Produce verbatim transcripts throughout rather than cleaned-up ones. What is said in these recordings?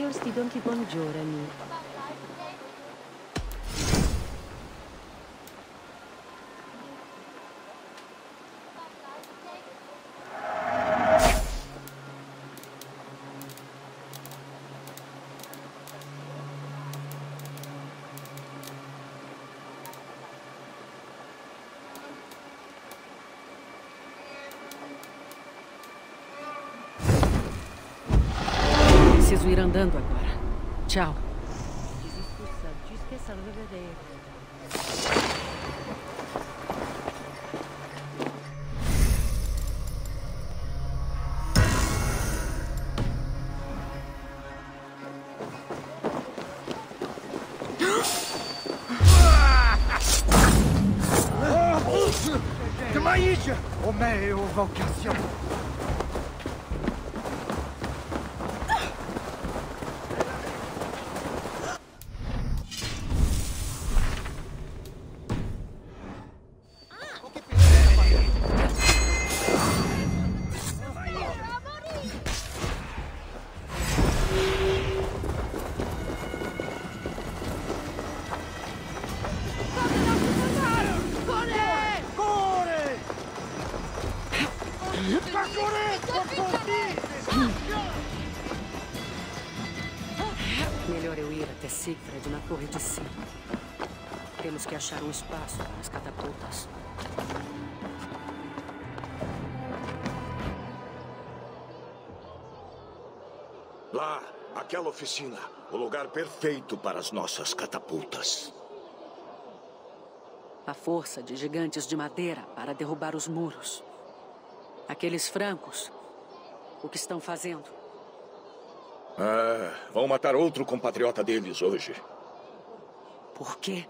Stidonki Bongiorani. Preciso ir andando agora. Tchau. Tmaïch! Homère aux vocations! Melhor eu ir até Siegfried na torre de cima. Temos que achar um espaço para as catapultas. Lá, aquela oficina. O lugar perfeito para as nossas catapultas. A força de gigantes de madeira para derrubar os muros. Aqueles francos, o que estão fazendo? Ah, vão matar outro compatriota deles hoje. Por quê?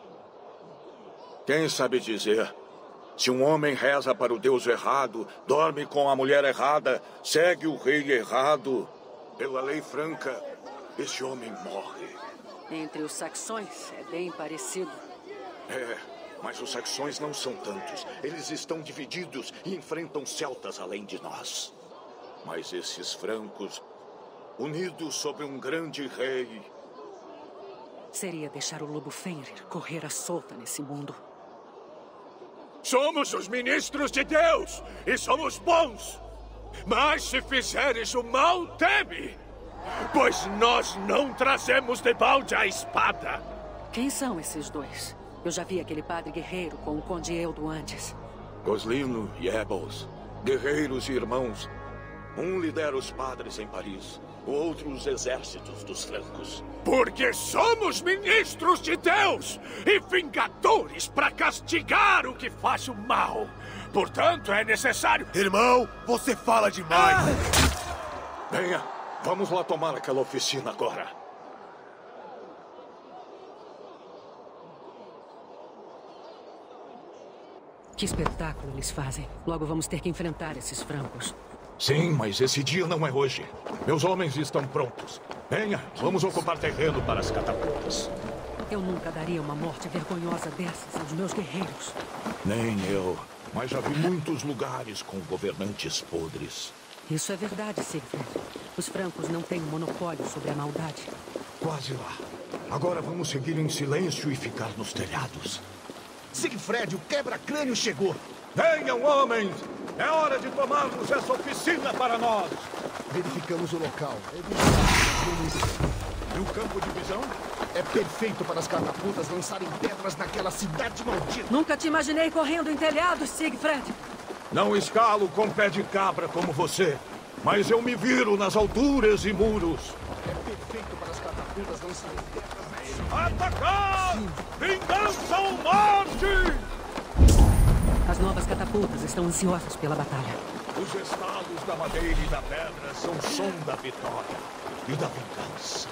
Quem sabe dizer? Se um homem reza para o Deus errado, dorme com a mulher errada, segue o rei errado, pela lei franca, esse homem morre. Entre os saxões é bem parecido. É, mas os saxões não são tantos. Eles estão divididos e enfrentam celtas além de nós. Mas esses francos, unidos sob um grande rei... Seria deixar o lobo Fenrir correr à solta nesse mundo. Somos os ministros de Deus e somos bons. Mas se fizeres o mal, teme. Pois nós não trazemos de balde a espada. Quem são esses dois? Eu já vi aquele padre guerreiro com o conde Eudo antes. Goslino e Ebels, guerreiros e irmãos. Um lidera os padres em Paris, o outro os exércitos dos francos. Porque somos ministros de Deus e vingadores para castigar o que faz o mal. Portanto, é necessário... Irmão, você fala demais! Ah! Venha, vamos lá tomar aquela oficina agora. Que espetáculo eles fazem. Logo vamos ter que enfrentar esses francos. Sim, mas esse dia não é hoje. Meus homens estão prontos. Venha, vamos ocupar terreno para as catapultas. Eu nunca daria uma morte vergonhosa dessas aos meus guerreiros. Nem eu. Mas já vi muitos lugares com governantes podres. Isso é verdade, Siegfried. Os francos não têm monopólio sobre a maldade. Quase lá. Agora vamos seguir em silêncio e ficar nos telhados. Siegfried, o quebra-crânio chegou! Venham, homens! É hora de tomarmos essa oficina para nós! Verificamos o local. É vigilado. E o campo de visão? É perfeito para as catapultas lançarem pedras naquela cidade maldita. Nunca te imaginei correndo em telhados, Siegfried. Não escalo com pé de cabra como você, mas eu me viro nas alturas e muros. É perfeito para as catapultas lançarem pedras. Atacar! Sim. Vingança ou morte! As novas catapultas estão ansiosas pela batalha. Os estalos da madeira e da pedra são som da vitória e da vingança.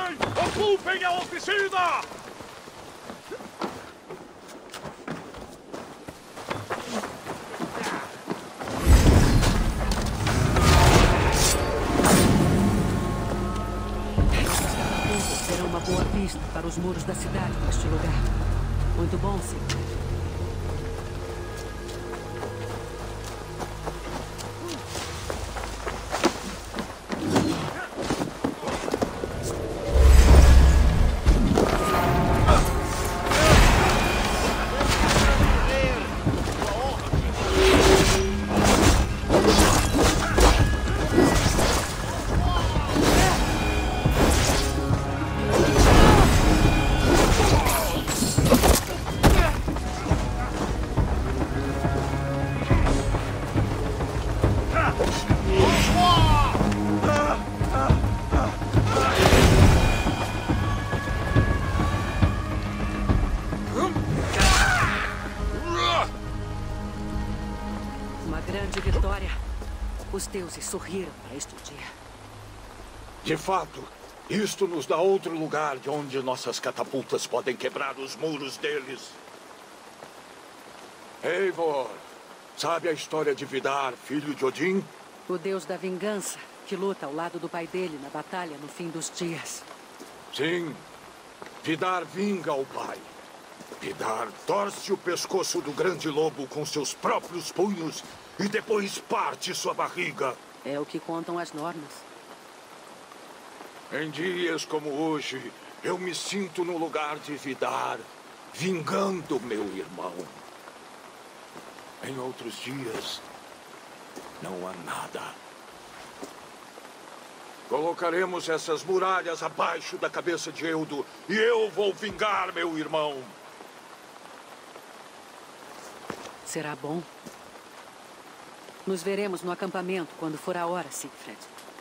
Homens, ocupem a oficina! Será uma boa vista para os muros da cidade neste lugar. Muito bom, sim. Os deuses sorriram para este dia. De fato, isto nos dá outro lugar de onde nossas catapultas podem quebrar os muros deles. Eivor, sabe a história de Vidar, filho de Odin? O deus da vingança, que luta ao lado do pai dele na batalha no fim dos dias. Sim, Vidar vinga o pai. Vidar torce o pescoço do grande lobo com seus próprios punhos e depois parte sua barriga. É o que contam as normas. Em dias como hoje, eu me sinto no lugar de Vidar, vingando meu irmão. Em outros dias, não há nada. Colocaremos essas muralhas abaixo da cabeça de Eudo e eu vou vingar meu irmão. Será bom? Nos veremos no acampamento quando for a hora, Siegfried.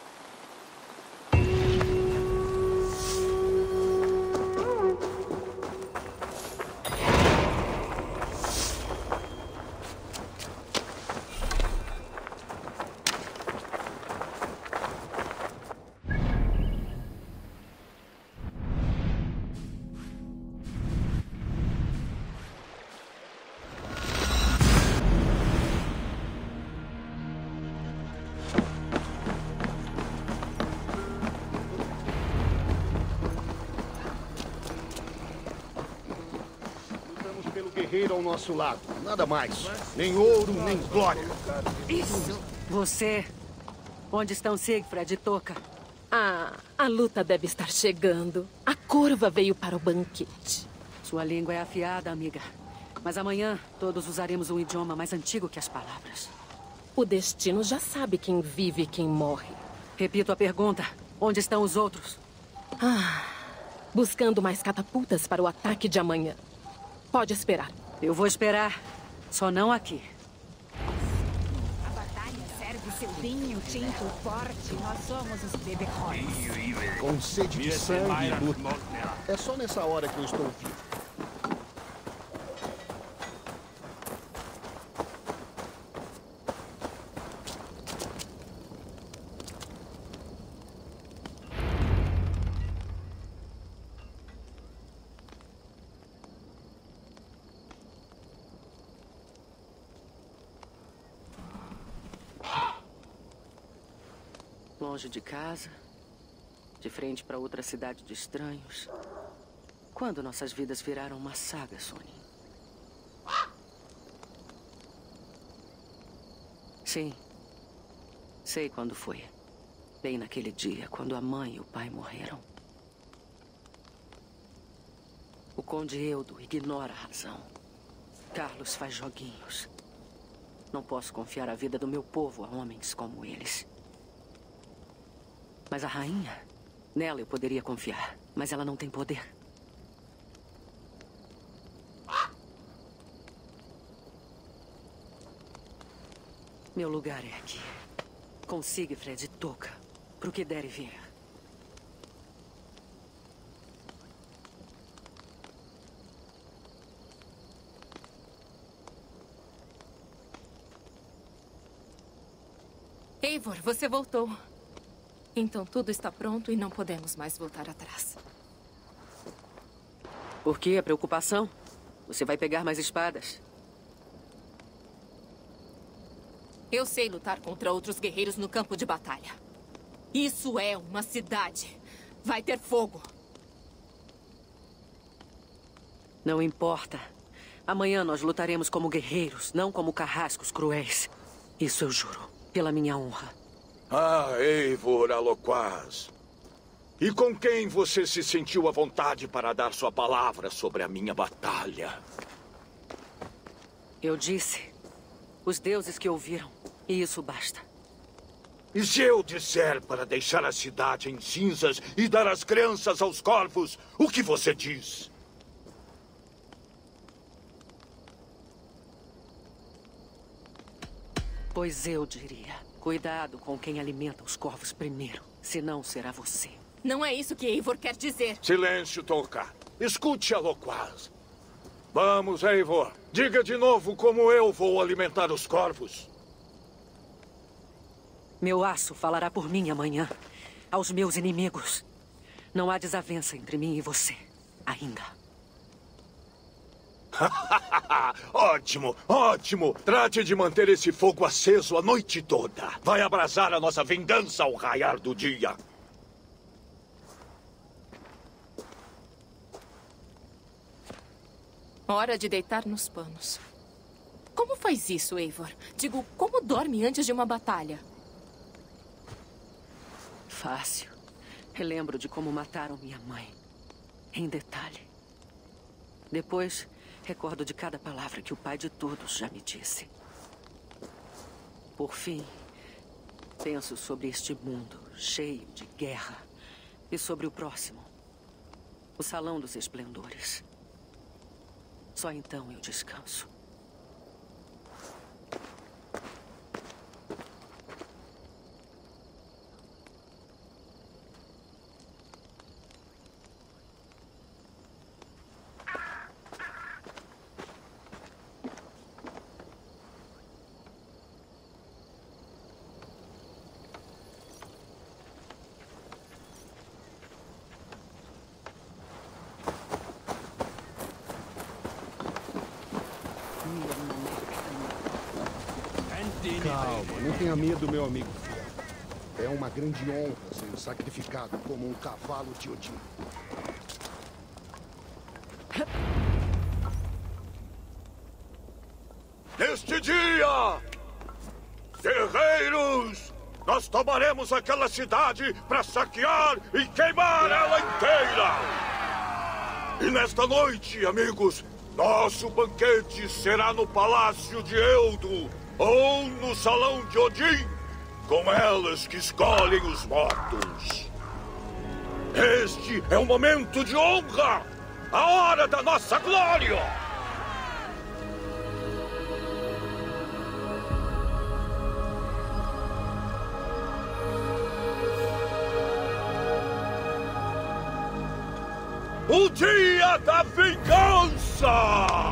Guerreiro ao nosso lado. Nada mais. Nem ouro, nem glória. Isso! Você! Onde estão Siegfried e Toka? Ah, a luta deve estar chegando. A curva veio para o banquete. Sua língua é afiada, amiga. Mas amanhã todos usaremos um idioma mais antigo que as palavras. O destino já sabe quem vive e quem morre. Repito a pergunta. Onde estão os outros? Ah, buscando mais catapultas para o ataque de amanhã. Pode esperar. Eu vou esperar. Só não aqui. A batalha serve seu vinho tinto forte. Nós somos os beberrões. Com sede de sangue e luta. É só nessa hora que eu estou vivo. Longe de casa, de frente para outra cidade de estranhos. Quando nossas vidas viraram uma saga, Sony? Sim, sei quando foi. Bem naquele dia, quando a mãe e o pai morreram. O Conde Eudo ignora a razão. Carlos faz joguinhos. Não posso confiar a vida do meu povo a homens como eles. Mas a rainha, nela eu poderia confiar. Mas ela não tem poder. Meu lugar é aqui. Com Siegfried e Toka. Pro que der e vier. Eivor, você voltou. Então tudo está pronto e não podemos mais voltar atrás. Por que a preocupação? Você vai pegar mais espadas. Eu sei lutar contra outros guerreiros no campo de batalha. Isso é uma cidade. Vai ter fogo. Não importa. Amanhã nós lutaremos como guerreiros, não como carrascos cruéis. Isso eu juro, pela minha honra. Ah, Eivor Aloquaz. E com quem você se sentiu à vontade para dar sua palavra sobre a minha batalha? Eu disse. Os deuses que ouviram. E isso basta. E se eu disser para deixar a cidade em cinzas e dar as crianças aos corvos, o que você diz? Pois eu diria. Cuidado com quem alimenta os corvos primeiro. Senão será você. Não é isso que Eivor quer dizer. Silêncio, Toca. Escute Aloquaz. Vamos, Eivor. Diga de novo como eu vou alimentar os corvos. Meu aço falará por mim amanhã. Aos meus inimigos. Não há desavença entre mim e você. Ainda. Ótimo, ótimo. Trate de manter esse fogo aceso a noite toda. Vai abrasar a nossa vingança ao raiar do dia. Hora de deitar nos panos. Como faz isso, Eivor? Digo, como dorme antes de uma batalha? Fácil. Relembro de como mataram minha mãe. Em detalhe. Depois, recordo de cada palavra que o pai de todos já me disse. Por fim, penso sobre este mundo cheio de guerra. E sobre o próximo. O Salão dos Esplendores. Só então eu descanso. Calma, não tenha medo, meu amigo. É uma grande honra ser sacrificado como um cavalo de Odin. Neste dia, guerreiros, nós tomaremos aquela cidade para saquear e queimar ela inteira. E nesta noite, amigos, nosso banquete será no Palácio de Eldo ou no Salão de Odin, com elas que escolhem os mortos. Este é o momento de honra, a hora da nossa glória. O dia da vingança!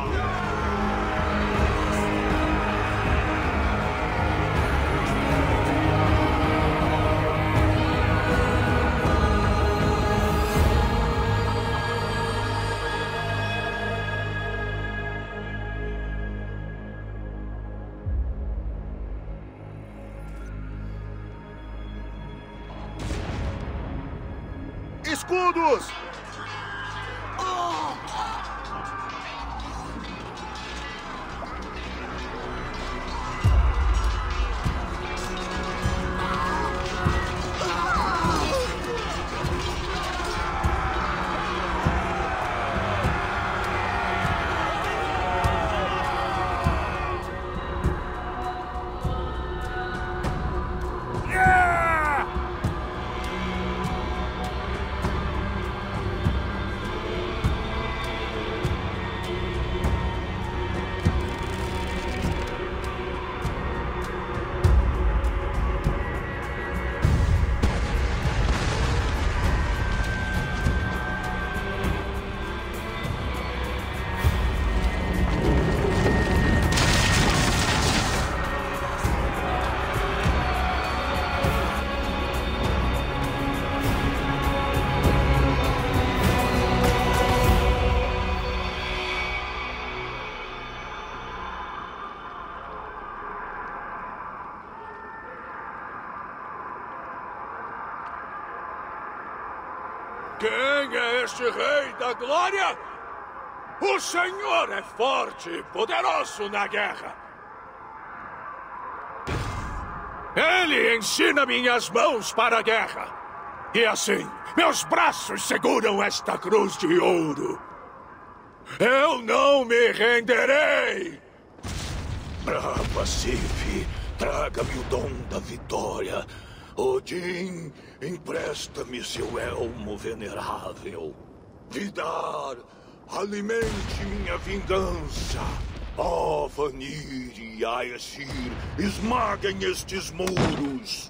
Escudos! Quem é este rei da glória? O Senhor é forte e poderoso na guerra. Ele ensina minhas mãos para a guerra. E assim, meus braços seguram esta cruz de ouro. Eu não me renderei! Brava Sif, traga-me o dom da vitória. Odin, empresta-me seu elmo venerável. Vidar, alimente minha vingança. Ó oh, Vanir e Aesir, esmaguem estes muros.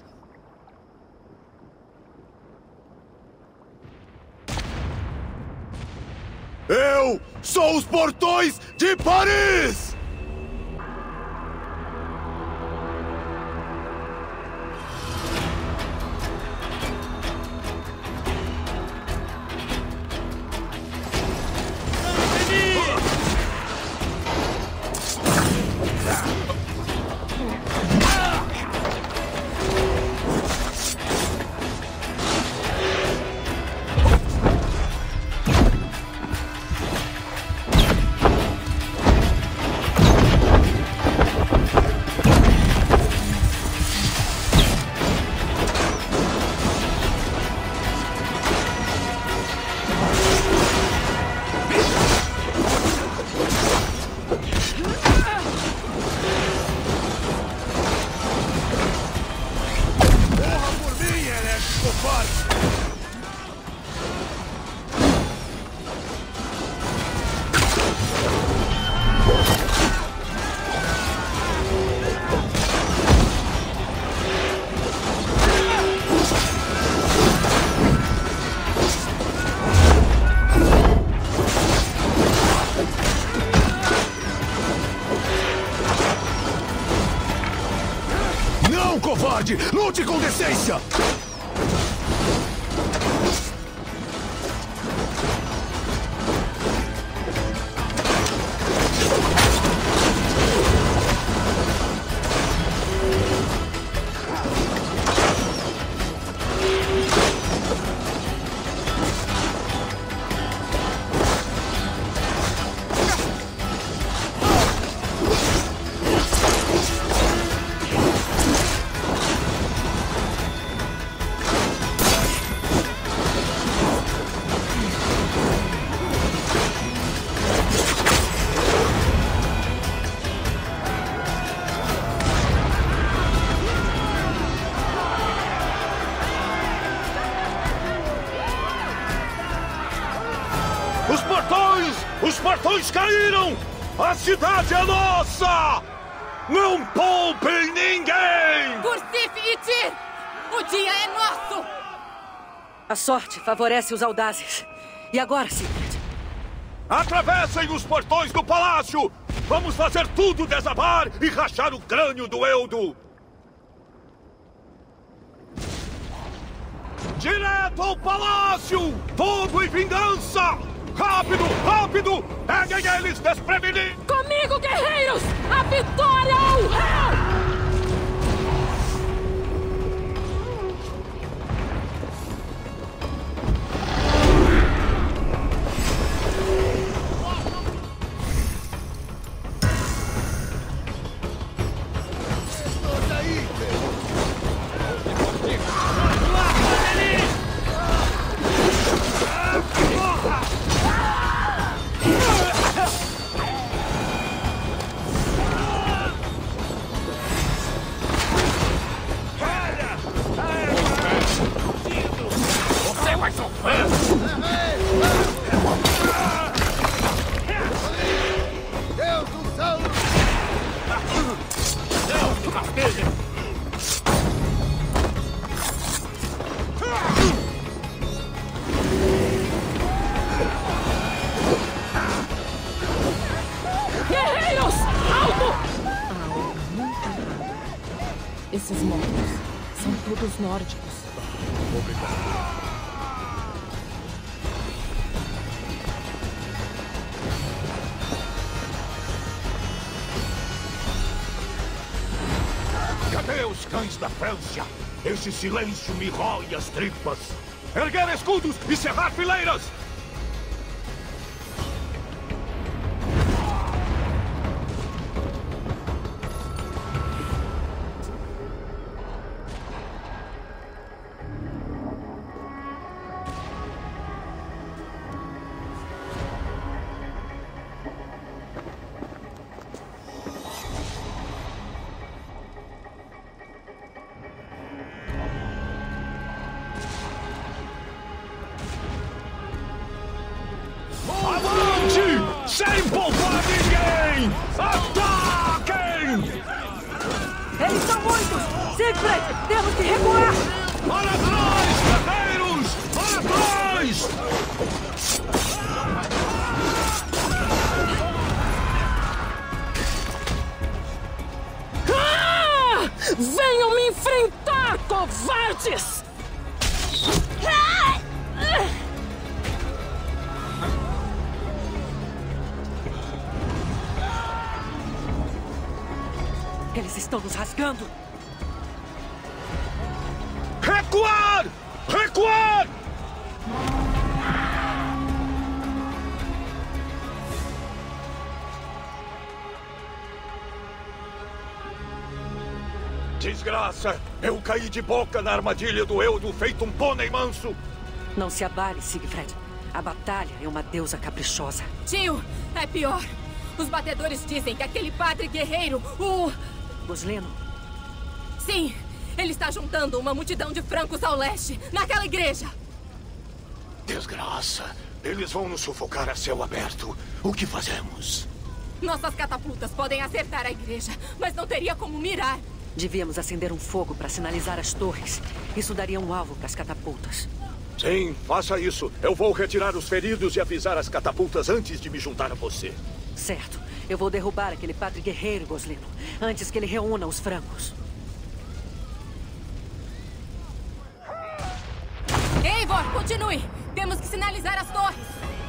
Eu sou os portões de Paris! Lute com decência! Os portões caíram! A cidade é nossa! Não poupem ninguém! Por Sif e Tyr! O dia é nosso! A sorte favorece os audazes. E agora, Sigrid? Atravessem os portões do palácio! Vamos fazer tudo desabar e rachar o crânio do Eldo! Direto ao palácio! Fogo e vingança! Rápido! Rápido! Peguem eles desprevenidos! Comigo, guerreiros! A vitória ao réu! Esses mortos são todos nórdicos. Obrigado. Cadê os cães da França? Esse silêncio me rói as tripas. Erguer escudos e cerrar fileiras! Sem poupar ninguém! Ataquem! Eles são muitos! Siegfried, temos que recuar! Para trás, guerreiros! Para trás! Ah! Venham me enfrentar, covardes! Ah! Eles estão nos rasgando! Recuar! Recuar! Desgraça! Eu caí de boca na armadilha do Eudo, feito um pônei manso! Não se abale, Siegfried. A batalha é uma deusa caprichosa. Tio, é pior. Os batedores dizem que aquele padre guerreiro, o... Gosleno? Sim, ele está juntando uma multidão de francos ao leste, naquela igreja. Desgraça! Eles vão nos sufocar a céu aberto. O que fazemos? Nossas catapultas podem acertar a igreja, mas não teria como mirar. Devíamos acender um fogo para sinalizar as torres. Isso daria um alvo para as catapultas. Sim, faça isso. Eu vou retirar os feridos e avisar as catapultas antes de me juntar a você. Certo. Eu vou derrubar aquele padre guerreiro, Gosleno, antes que ele reúna os francos. Eivor, continue! Temos que sinalizar as torres.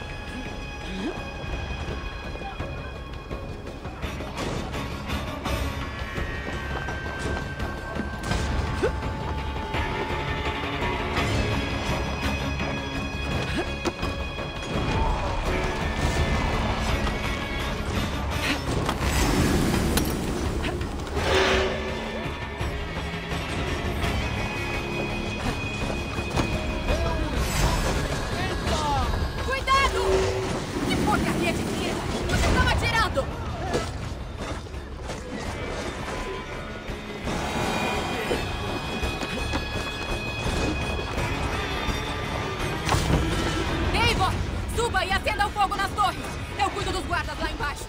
Suba e acenda o fogo nas torres. Eu cuido dos guardas lá embaixo.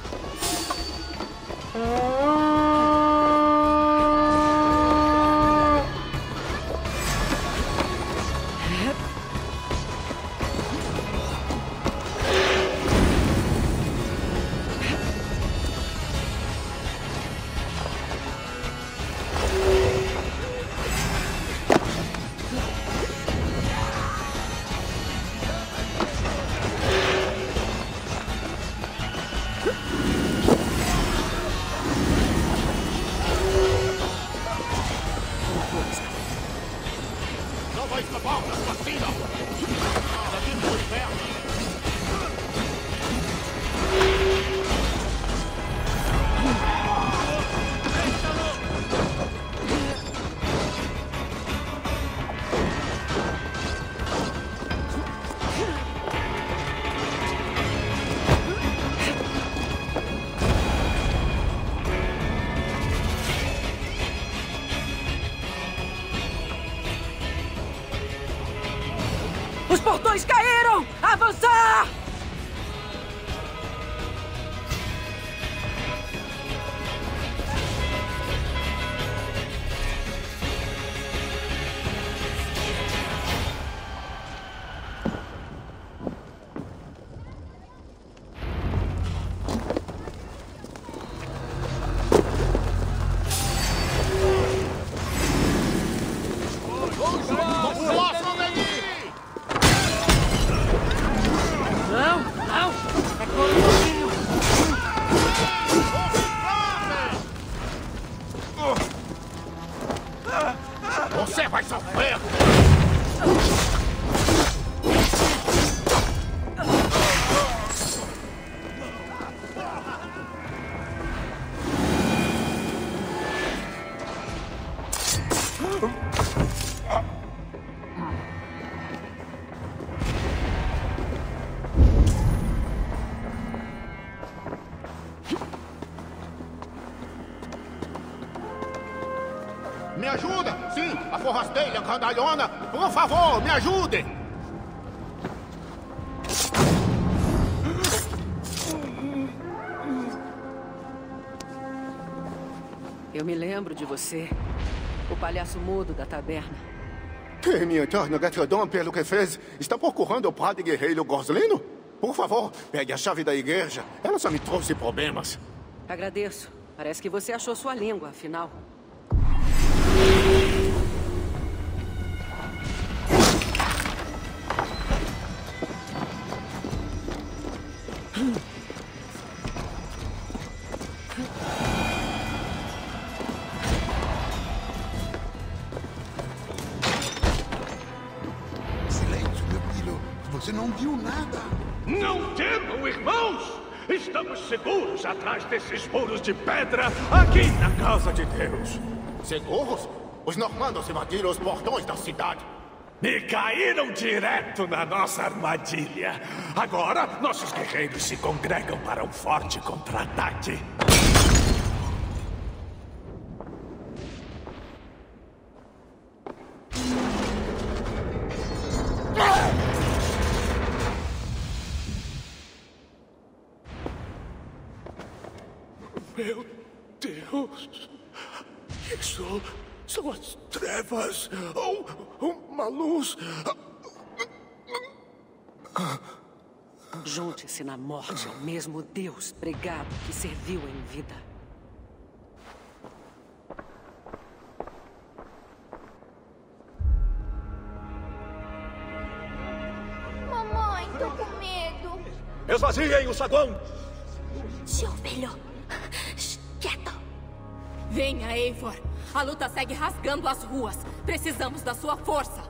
Os portões caíram! Avançar! forrasteira grandalhona! Por favor, me ajudem! Eu me lembro de você. O palhaço mudo da taberna. Teme eterna gratidão pelo que fez. Está procurando o padre guerreiro Goslino? Por favor, pegue a chave da igreja. Ela só me trouxe problemas. Agradeço. Parece que você achou sua língua, afinal. Silêncio, meu filho. Você não viu nada. Não temam, irmãos! Estamos seguros atrás desses muros de pedra aqui na casa de Deus. Seguros? Os normandos invadiram os portões da cidade. E caíram direto na nossa armadilha. Agora, nossos guerreiros se congregam para um forte contra-ataque. Meu Deus! Isso são as trevas! Ou uma luz! Junte-se na morte ao mesmo Deus pregado que serviu em vida. Mamãe, tô com medo. Esvaziem o saguão! Seu filho, quieto. Venha, Eivor. A luta segue rasgando as ruas. Precisamos da sua força.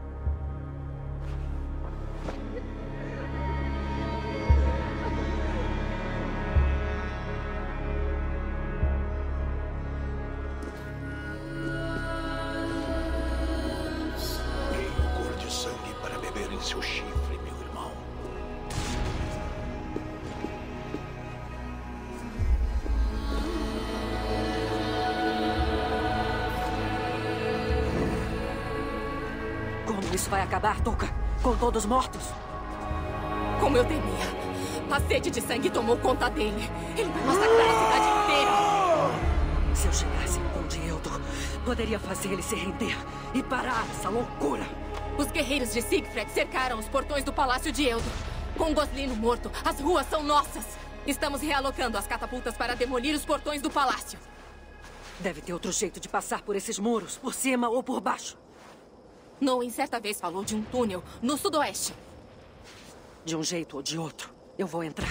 Tenho cor de sangue para beber em seu chifre, meu irmão. Como isso vai acabar, Tuca? Com todos mortos? Como eu temia. A sede de sangue tomou conta dele. Ele vai massacrar a cidade inteira. Se eu chegasse ao Conde Eildo, poderia fazer ele se render e parar essa loucura. Os guerreiros de Siegfried cercaram os portões do Palácio de Eildo. Com Goslino morto, as ruas são nossas. Estamos realocando as catapultas para demolir os portões do palácio. Deve ter outro jeito de passar por esses muros, por cima ou por baixo. Noen certa vez falou de um túnel no sudoeste. De um jeito ou de outro, eu vou entrar.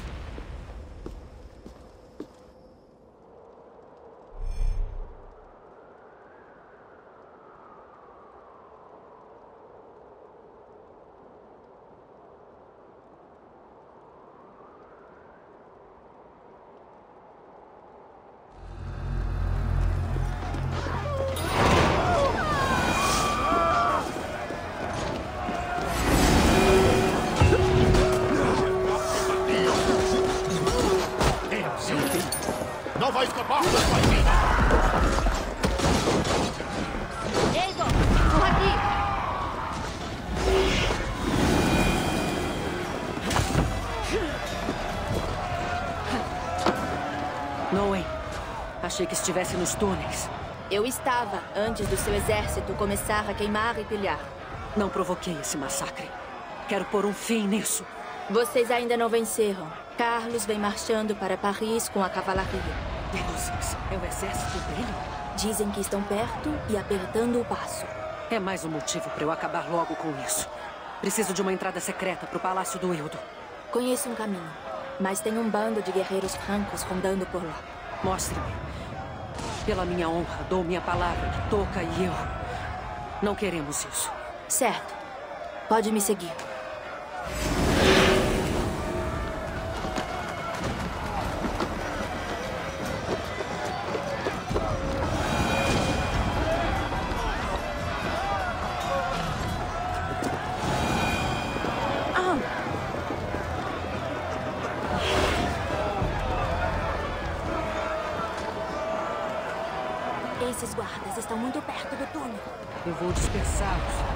Não vai escapar da sua vida! Eivor, por aqui. Noen, achei que estivesse nos túneis. Eu estava, antes do seu exército começar a queimar e pilhar. Não provoquei esse massacre. Quero pôr um fim nisso. Vocês ainda não venceram. Carlos vem marchando para Paris com a cavalaria. Deuses, é o exército dele? Dizem que estão perto e apertando o passo. É mais um motivo para eu acabar logo com isso. Preciso de uma entrada secreta para o Palácio do Eildo. Conheço um caminho, mas tem um bando de guerreiros francos rondando por lá. Mostre-me. Pela minha honra, dou minha palavra que Toca e eu não queremos isso. Certo. Pode me seguir. Esses guardas estão muito perto do túnel. Eu vou dispersá-los.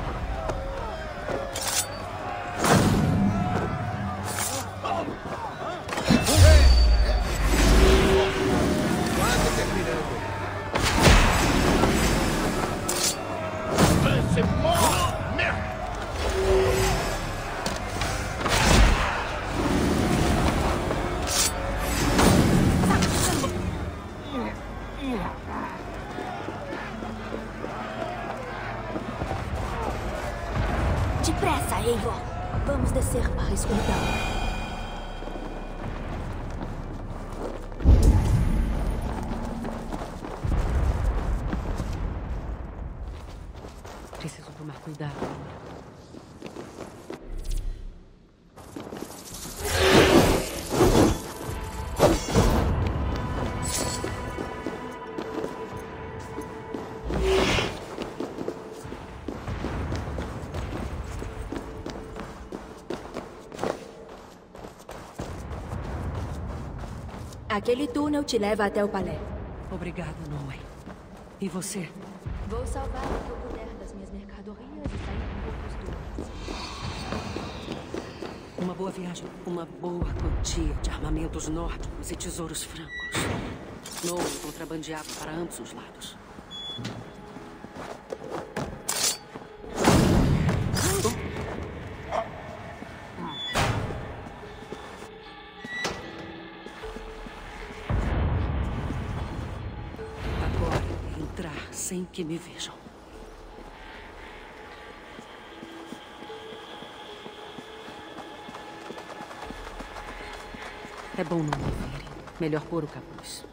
Depressa, Eivor. Vamos descer para a escuridão. Preciso tomar cuidado. Aquele túnel te leva até o palé. Obrigada, Noé. E você? Vou salvar o que eu puder das minhas mercadorias e sair com poucos dólares. Uma boa viagem. Uma boa quantia de armamentos nórdicos e tesouros francos. Noé contrabandeava para ambos os lados. Sem que me vejam. É bom não me verem. Melhor pôr o capuz.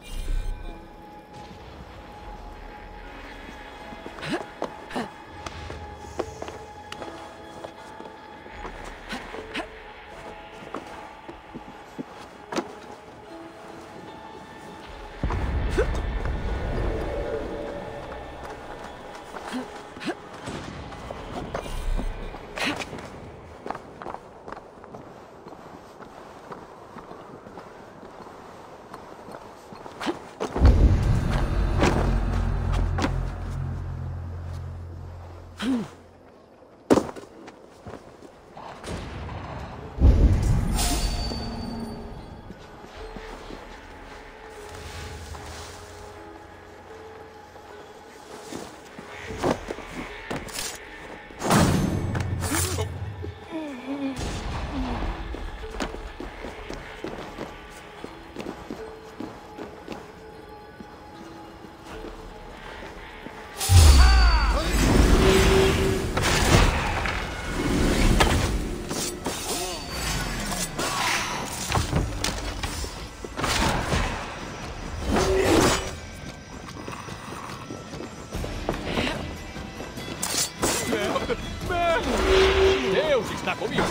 Deus está comigo!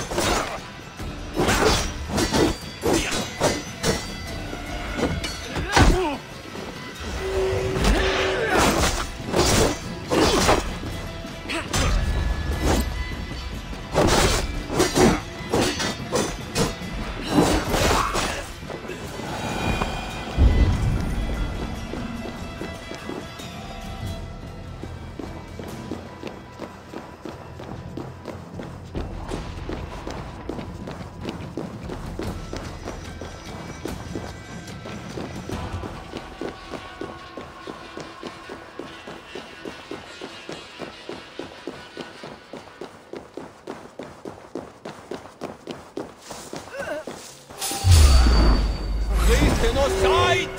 Genocide!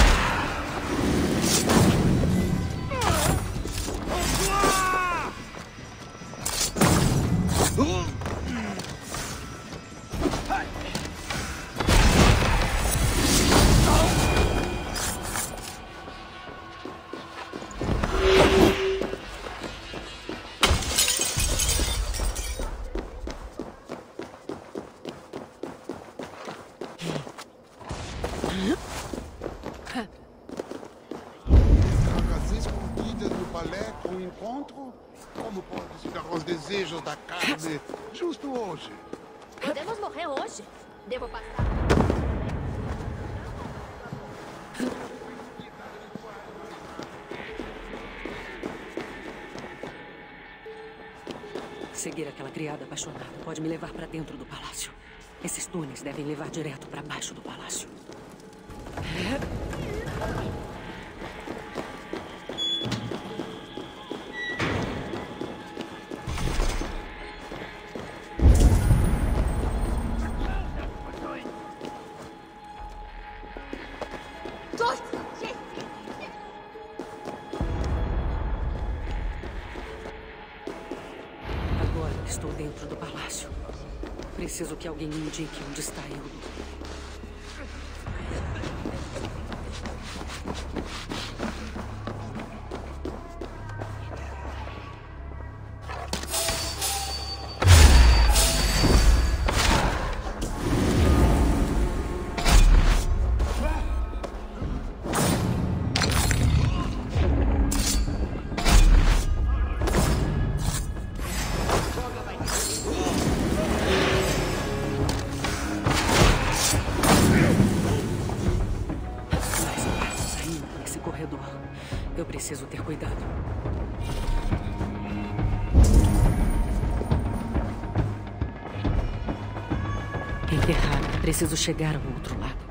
Como pode se dar aos desejos da carne justo hoje? Podemos morrer hoje. Devo passar. Seguir aquela criada apaixonada pode me levar para dentro do palácio. Esses túneis devem levar direto para baixo do palácio. Agora estou dentro do palácio. Preciso que alguém me indique onde está Eudo. Eu preciso ter cuidado. Enterrada. Preciso chegar ao outro lado.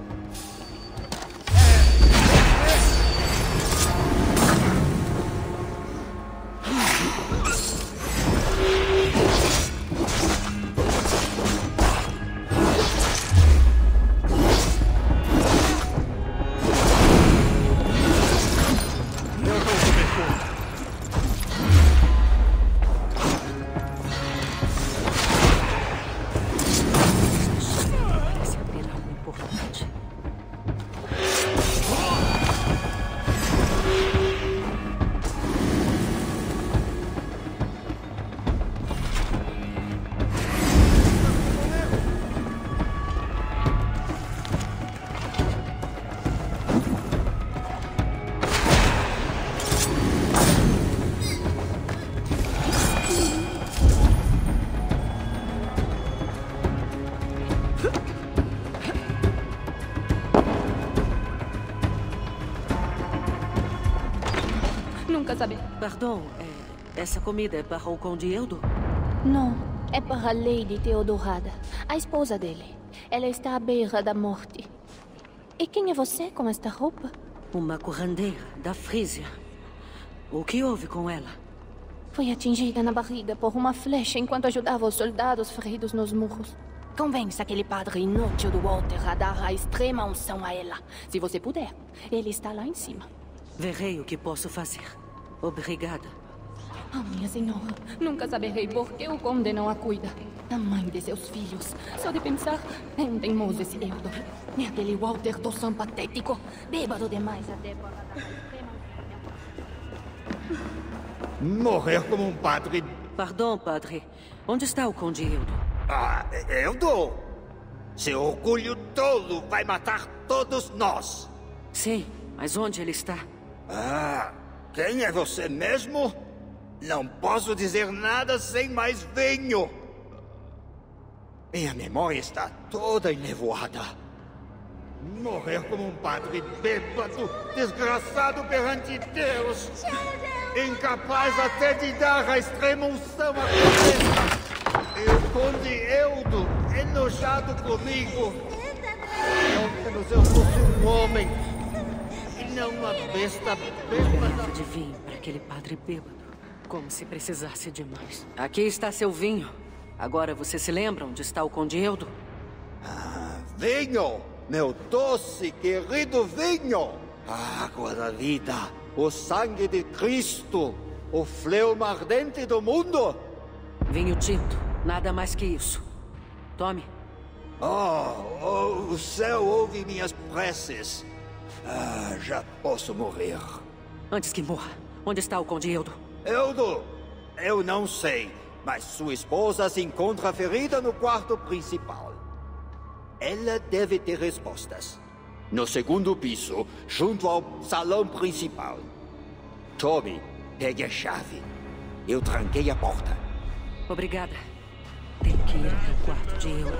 Nunca saber. Pardon, é, essa comida é para o Conde Eudo? Não, é para a Lady Theodorada, a esposa dele. Ela está à beira da morte. E quem é você com esta roupa? Uma curandeira da Frísia. O que houve com ela? Foi atingida na barriga por uma flecha enquanto ajudava os soldados feridos nos muros. Convença aquele padre inútil do Walter a dar a extrema unção a ela. Se você puder, ele está lá em cima. Verei o que posso fazer. Obrigada. Oh, minha senhora, nunca saberei por que o conde não a cuida. A mãe de seus filhos. Só de pensar, é um teimoso esse Eudo. É aquele Walter Tossan patético. Bêbado demais até para dar a extrema unção. Morrer como um padre. Pardon, padre. Onde está o Conde Eudo? Ah, Eudo? Seu orgulho tolo vai matar todos nós. Sim, mas onde ele está? Ah, quem é você mesmo? Não posso dizer nada sem mais vinho. Minha memória está toda enevoada. Morrer como um padre bêbado, desgraçado perante Deus. Incapaz até de dar a extrema unção à cabeça. E o Conde Eudo, enojado comigo. Não, eu fosse um homem. Não uma besta bêbada. De vinho para aquele padre bêbado. Como se precisasse de mais. Aqui está seu vinho. Agora você se lembra onde está o Conde Eudo? Ah, vinho! Meu doce, querido vinho! A água da vida, o sangue de Cristo, o fleuma ardente do mundo! Vinho tinto, nada mais que isso. Tome. Oh, oh o céu ouve minhas preces. Ah, já posso morrer. Antes que morra, onde está o Conde Eudo? Eudo, eu não sei, mas sua esposa se encontra ferida no quarto principal. Ela deve ter respostas. No segundo piso, junto ao salão principal. Tome, pegue a chave. Eu tranquei a porta. Obrigada. Tenho que ir para o quarto de Eudo.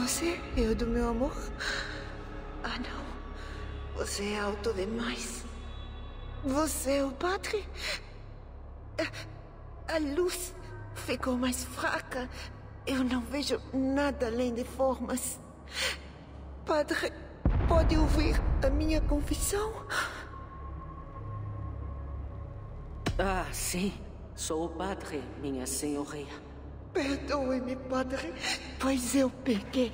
você, Eudo, meu amor? Ah, não. Você é alto demais. Você é o padre? A luz ficou mais fraca. Eu não vejo nada além de formas. Padre, pode ouvir a minha confissão? Ah, sim. Sou o padre, minha senhoria. Perdoe-me, padre, pois eu pequei.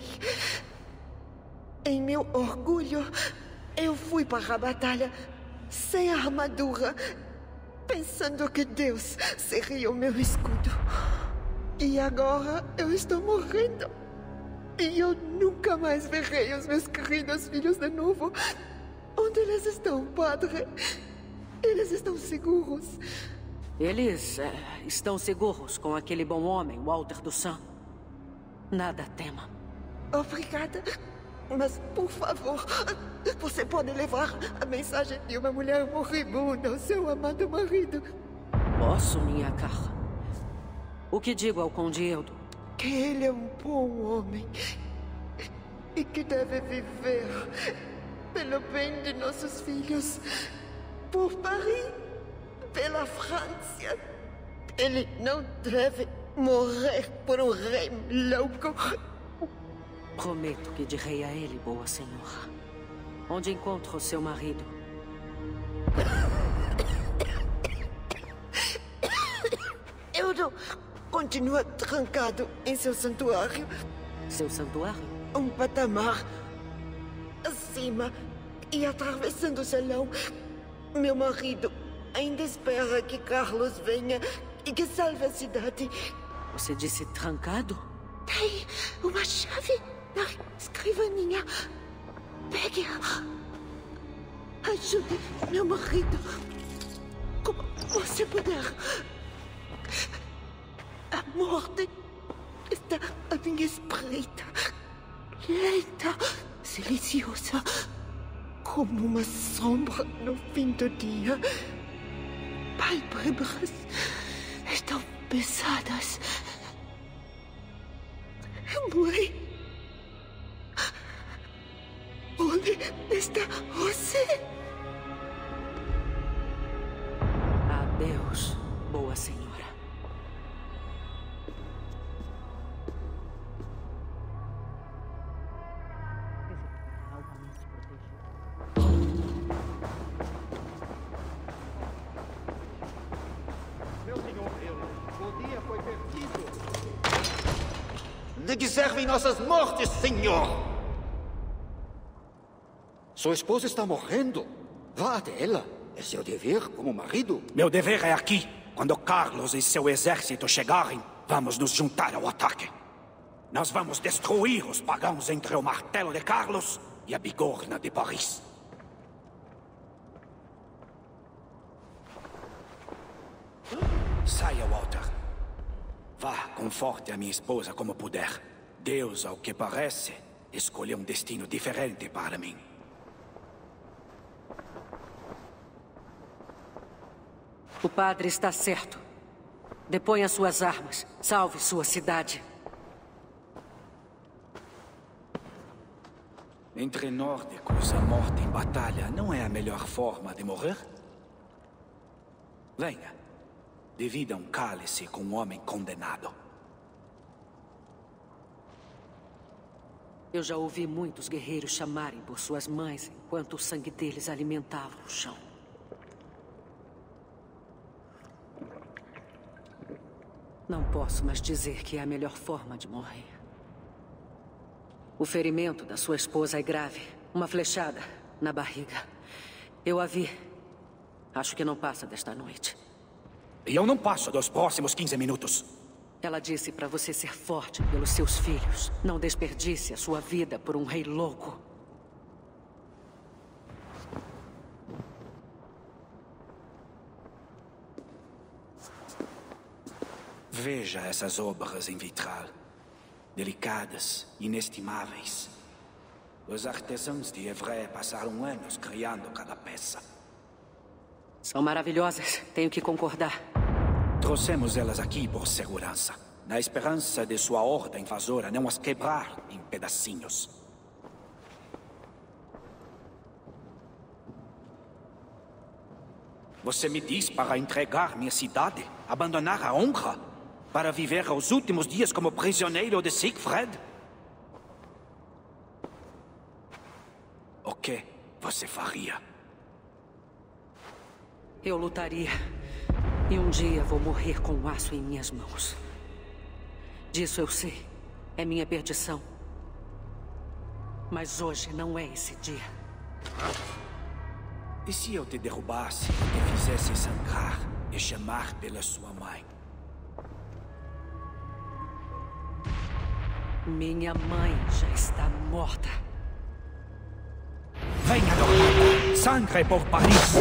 Em meu orgulho, eu fui para a batalha sem armadura, pensando que Deus seria o meu escudo. E agora eu estou morrendo. E eu nunca mais verei os meus queridos filhos de novo. Onde eles estão, padre? Eles estão seguros? Eles é, estão seguros com aquele bom homem, Walter do Sun. Nada tema. Obrigada. Mas, por favor, você pode levar a mensagem de uma mulher moribunda ao seu amado marido. Posso, minha cara. O que digo ao Conde Eudo? Que ele é um bom homem e que deve viver pelo bem de nossos filhos, por Paris, pela França. Ele não deve morrer por um rei louco. Prometo que direi a ele, boa senhora. Onde encontro seu marido? Eudo continua trancado em seu santuário. Seu santuário? Um patamar acima e atravessando o salão. Meu marido ainda espera que Carlos venha e que salve a cidade. Você disse trancado? Tem uma chave na escrivaninha. Pegue-a. Ajude meu marido como você puder. A morte está à minha espreita. Lenta, silenciosa, como uma sombra no fim do dia. Pálpebras estão pesadas. Mãe, onde está você? Adeus, boa senhora. De que servem nossas mortes, senhor? Sua esposa está morrendo. Vá até ela. É seu dever como marido. Meu dever é aqui. Quando Carlos e seu exército chegarem, vamos nos juntar ao ataque. Nós vamos destruir os pagãos entre o martelo de Carlos e a bigorna de Paris. Saia, Walter. Vá, conforte a minha esposa como puder. Deus, ao que parece, escolheu um destino diferente para mim. O padre está certo. Deponha suas armas. Salve sua cidade. Entre nórdicos, a morte em batalha não é a melhor forma de morrer? Venha. Divida um cálice com um homem condenado. Eu já ouvi muitos guerreiros chamarem por suas mães enquanto o sangue deles alimentava o chão. Não posso mais dizer que é a melhor forma de morrer. O ferimento da sua esposa é grave. Uma flechada na barriga. Eu a vi. Acho que não passa desta noite. E eu não passo dos próximos quinze minutos. Ela disse para você ser forte pelos seus filhos. Não desperdice a sua vida por um rei louco. Veja essas obras em vitral. Delicadas, inestimáveis. Os artesãos de Évry passaram anos criando cada peça. São maravilhosas, tenho que concordar. Trouxemos elas aqui por segurança. na esperança de sua horda invasora não as quebrar em pedacinhos. Você me diz para entregar minha cidade, abandonar a honra, para viver os últimos dias como prisioneiro de Siegfried? O que você faria? Eu lutaria. E um dia vou morrer com um aço em minhas mãos. Disso eu sei. É minha perdição. Mas hoje não é esse dia. E se eu te derrubasse e te fizesse sangrar e chamar pela sua mãe? Minha mãe já está morta. Venha, Dornada! Sangre por Paris!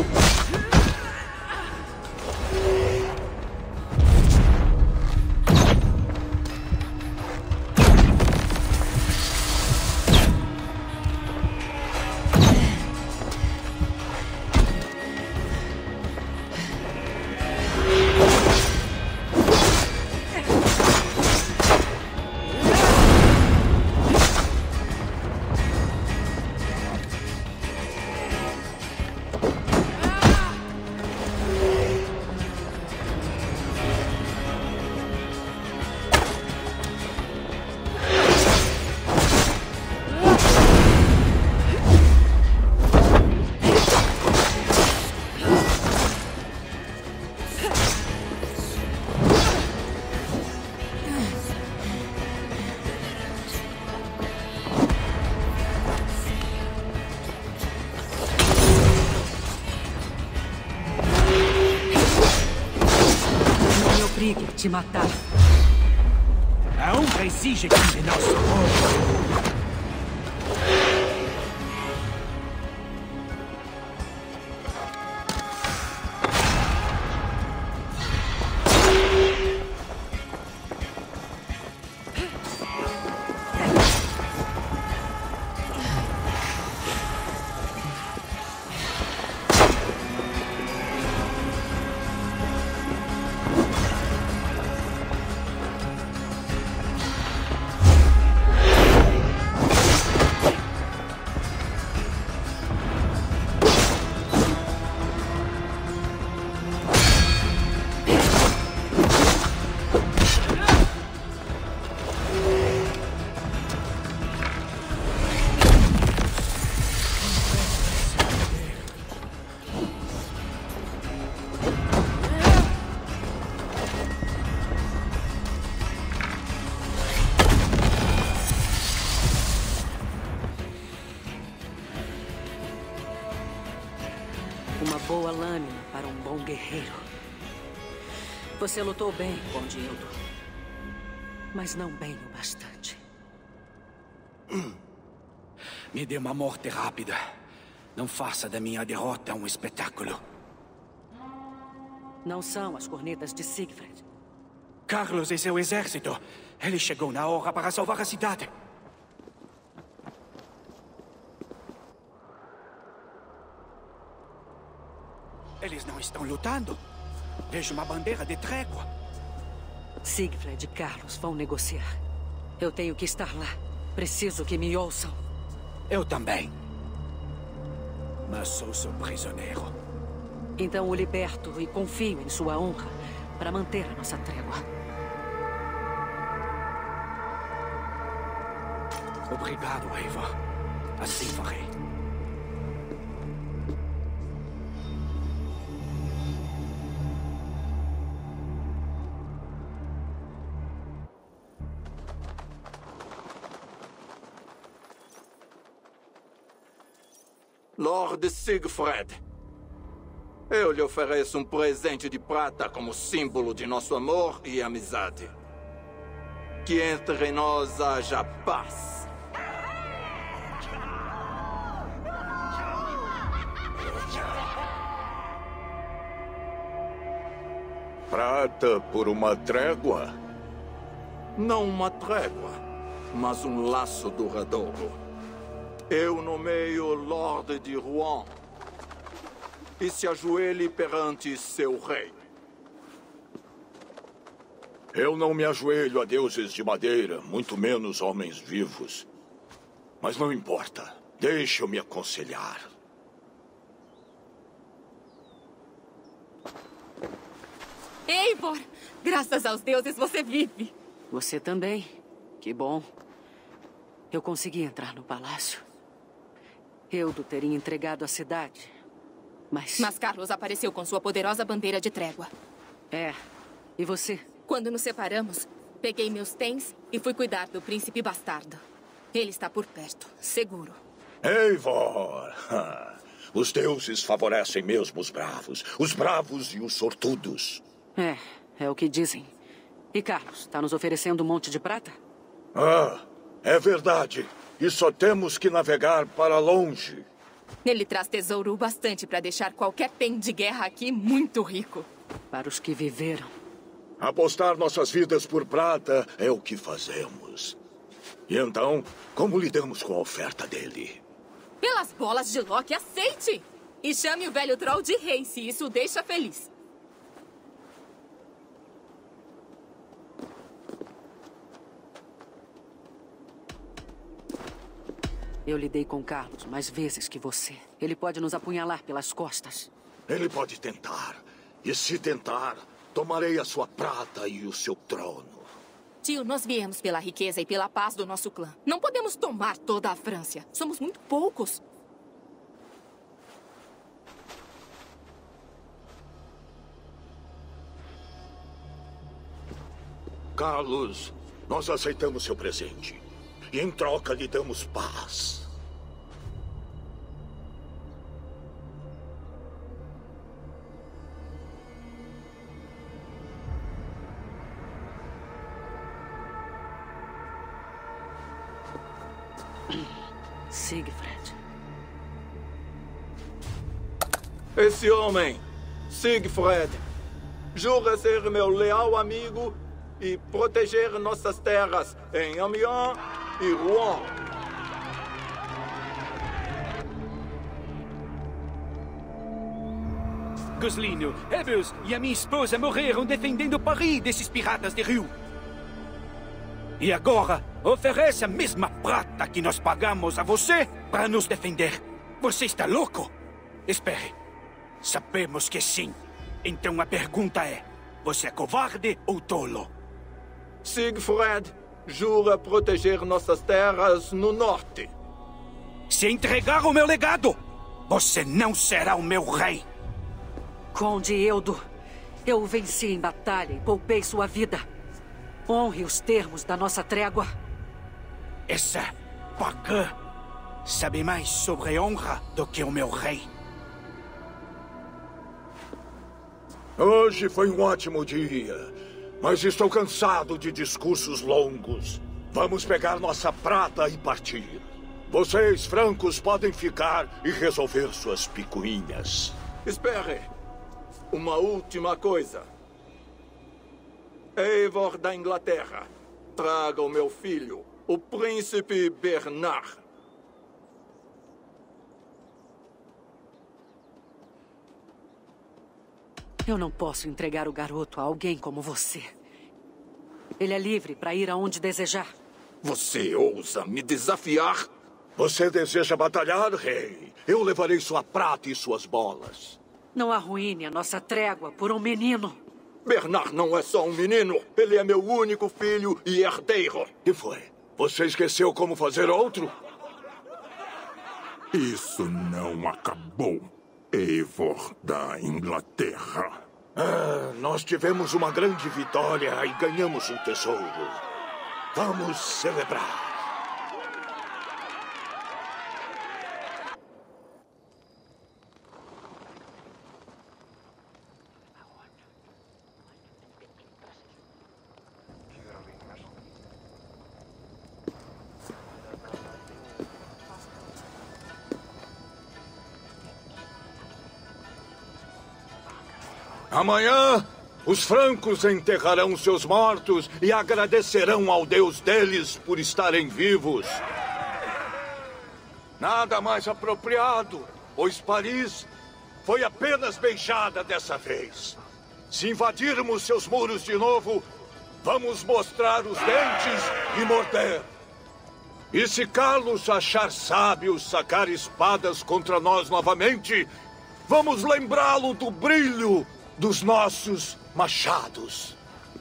Te matar. A honra exige que de nosso povo. Uma boa lâmina para um bom guerreiro. Você lutou bem, Conde Eodo. Mas não bem o bastante. Me dê uma morte rápida. Não faça da minha derrota um espetáculo. Não são as cornetas de Siegfried. Carlos e seu exército. Ele chegou na hora para salvar a cidade. Eles não estão lutando. Vejo uma bandeira de trégua. Siegfried e Carlos vão negociar. Eu tenho que estar lá. Preciso que me ouçam. Eu também. Mas sou seu prisioneiro. Então o liberto e confio em sua honra para manter a nossa trégua. Obrigado, Eivor. Assim farei. Lord Siegfried, eu lhe ofereço um presente de prata como símbolo de nosso amor e amizade. Que entre nós haja paz. Prata por uma trégua? Não uma trégua, mas um laço duradouro. Eu nomeio Lorde de Rouen e se ajoelhe perante seu rei. Eu não me ajoelho a deuses de madeira, muito menos homens vivos. Mas não importa. Deixe eu me aconselhar. Eivor! Graças aos deuses você vive. Você também. Que bom. Eu consegui entrar no palácio. Eudo teria entregado a cidade. Mas... Mas Carlos apareceu com sua poderosa bandeira de trégua. É. E você? Quando nos separamos, peguei meus tens e fui cuidar do príncipe bastardo. Ele está por perto, seguro. Eivor! Os deuses favorecem mesmo os bravos. Os bravos e os sortudos. É, é o que dizem. E Carlos, está nos oferecendo um monte de prata? Ah, é verdade. E só temos que navegar para longe. Ele traz tesouro o bastante para deixar qualquer pen de guerra aqui muito rico. Para os que viveram. Apostar nossas vidas por prata é o que fazemos. E então, como lidamos com a oferta dele? Pelas bolas de Loki, aceite! E chame o velho troll de rei, se isso o deixa feliz. Eu lidei com Carlos mais vezes que você. Ele pode nos apunhalar pelas costas. Ele pode tentar. E se tentar, tomarei a sua prata e o seu trono. Tio, nós viemos pela riqueza e pela paz do nosso clã. Não podemos tomar toda a França. Somos muito poucos. Carlos, nós aceitamos seu presente. E em troca lhe damos paz. Siegfried. Esse homem, Siegfried, jura ser meu leal amigo e proteger nossas terras em Amiens e Rouen. Goslino, Hebels e a minha esposa morreram defendendo Paris desses piratas de rio. E agora, oferece a mesma prata que nós pagamos a você para nos defender. Você está louco? Espere. Sabemos que sim. Então a pergunta é, você é covarde ou tolo? Siegfried jura proteger nossas terras no norte. Se entregar o meu legado, você não será o meu rei. Conde Eudo, eu o venci em batalha e poupei sua vida. Honre os termos da nossa trégua. Essa pagã sabe mais sobre honra do que o meu rei. Hoje foi um ótimo dia, mas estou cansado de discursos longos. Vamos pegar nossa prata e partir. Vocês, francos, podem ficar e resolver suas picuinhas. Espere. Uma última coisa. Eivor da Inglaterra, traga o meu filho, o príncipe Bernard. Eu não posso entregar o garoto a alguém como você. Ele é livre para ir aonde desejar. Você ousa me desafiar? Você deseja batalhar, rei? Eu levarei sua prata e suas bolas. Não arruine a nossa trégua por um menino. Bernard não é só um menino. Ele é meu único filho e herdeiro. Que foi? Você esqueceu como fazer outro? Isso não acabou, Eivor da Inglaterra. Ah, nós tivemos uma grande vitória e ganhamos um tesouro. Vamos celebrar. Amanhã, os francos enterrarão seus mortos e agradecerão ao Deus deles por estarem vivos. Nada mais apropriado, pois Paris foi apenas beijada dessa vez. Se invadirmos seus muros de novo, Vamos mostrar os dentes e morder. E se Carlos achar sábio sacar espadas contra nós novamente, vamos lembrá-lo do brilho dos nossos machados.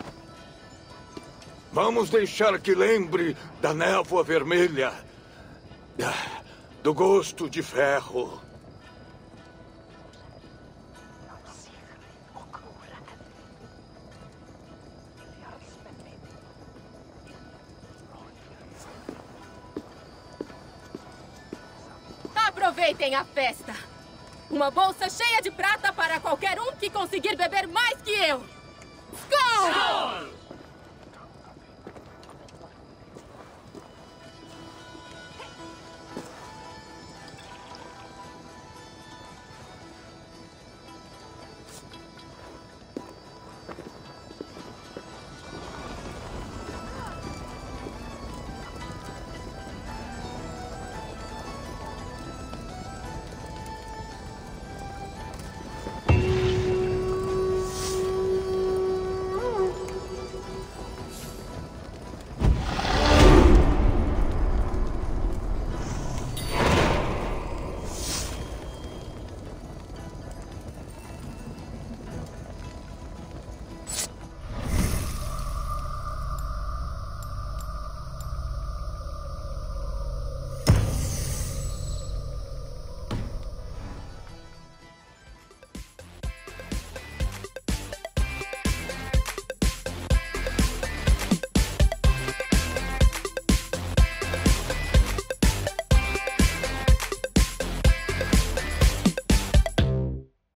Vamos deixar que lembre da névoa vermelha, do gosto de ferro. Aproveitem a festa! Uma bolsa cheia de prata para qualquer um que conseguir beber mais que eu! Skol! Skol!